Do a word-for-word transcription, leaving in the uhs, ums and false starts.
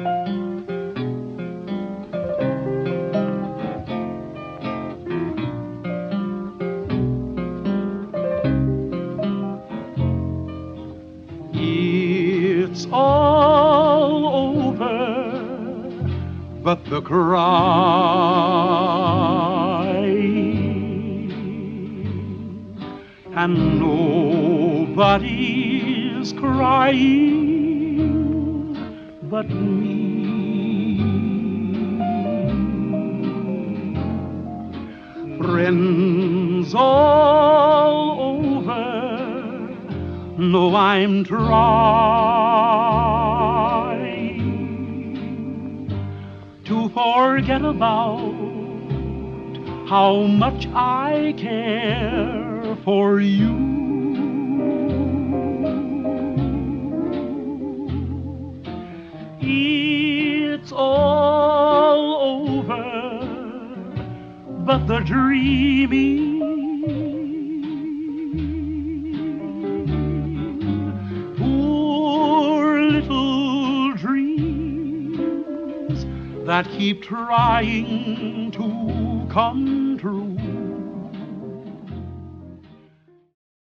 It's all over, but the crying, and nobody's crying but me. Friends all over know I'm trying to forget about how much I care for you. It's all over, but the dreaming, poor little dreams that keep trying to come true.